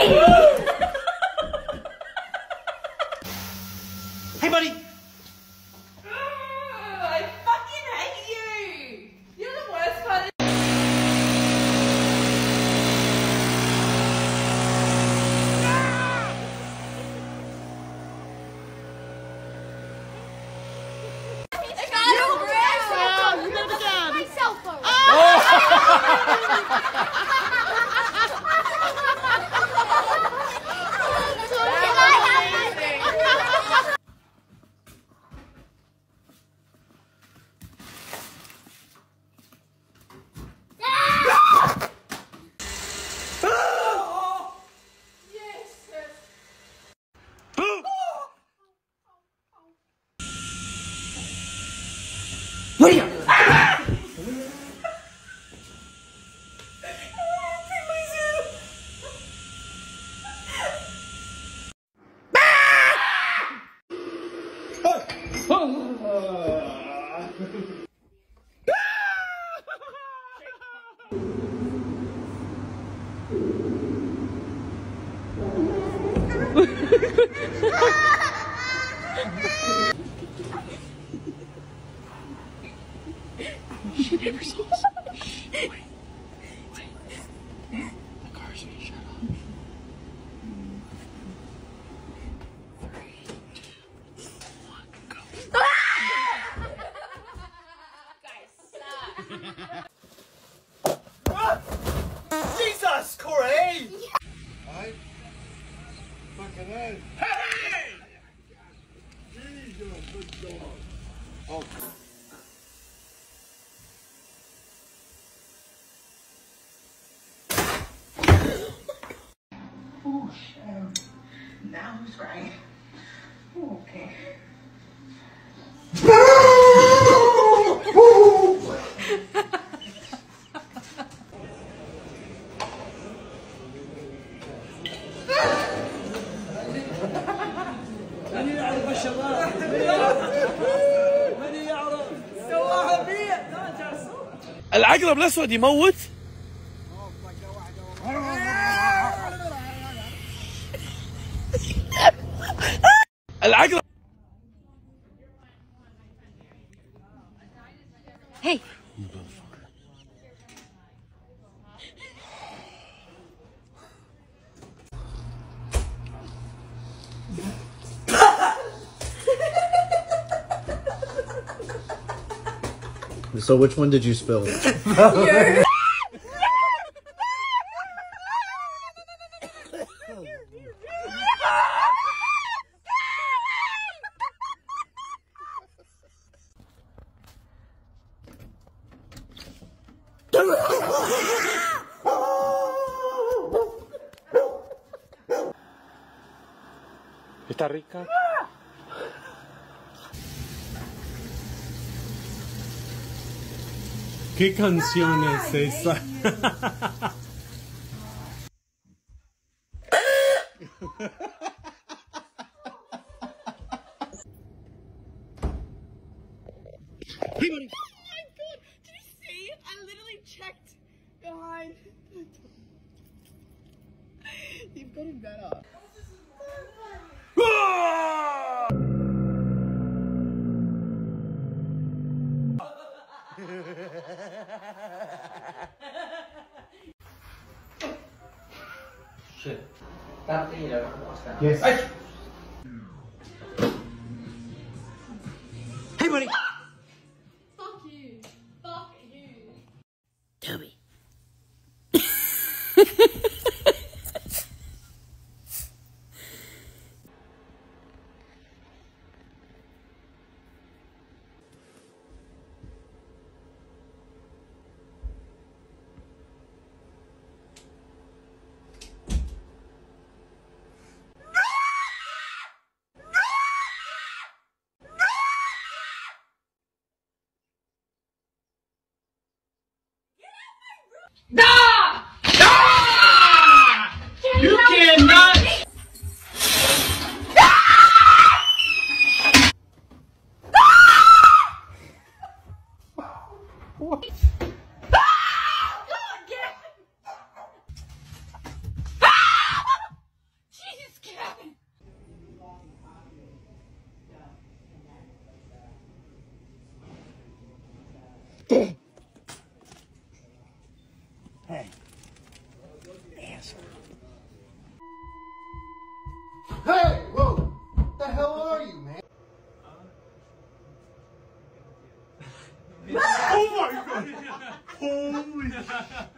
Hey, buddy! I fucking hate you! You're the worst part of What are you? She never sees. Wait. The car's gonna shut off. 3, 2, 1, go. guys, Jesus, Corey! Alright? Fucking hey! Hey! Jesus, good dog. Oh. Oh, shit. Now who's crying? Oh, okay. العقرب الاسود يموت؟ العقرب. Hey. So which one did you spill? ¿Está rica? ¿Qué canción es esa? Hey, buddy! Oh my god! Did you see? I literally checked behind. You've gotten better. Shit. Yes. Hey, buddy! Fuck you. Fuck you. Toby. Hey. Asshole. Hey! Whoa! What the hell are you, man? Oh my god! Holy shit!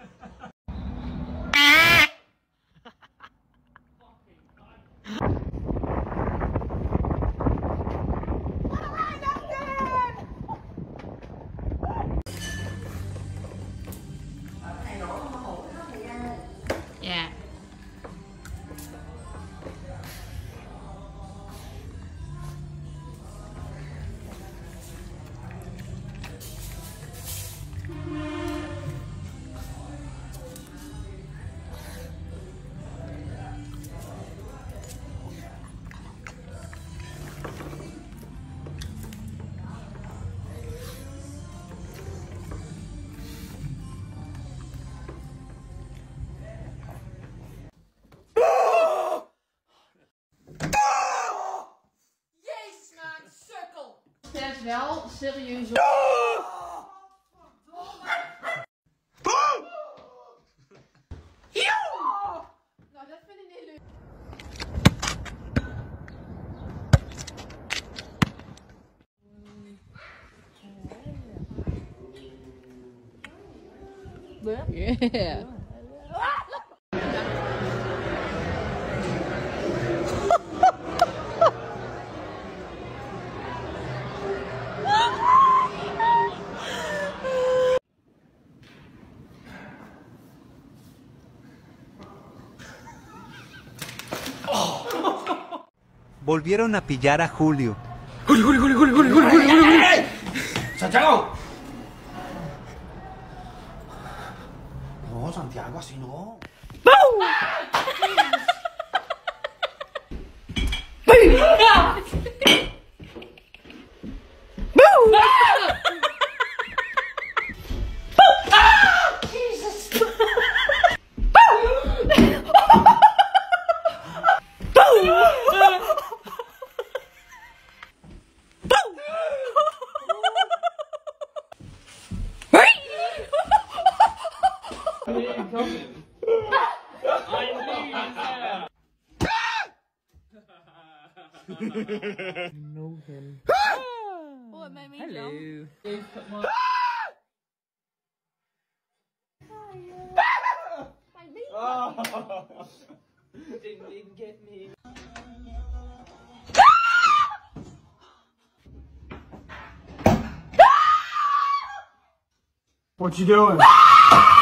Yeah. Het wel serieus op. Nou, dat vind ik niet leuk. Yeah. Volvieron a pillar a Julio. ¡Julio! ¡Santiago! No, Santiago, así no. Know him. Oh, it made me Hello. jump. Didn't even get me. What you doing?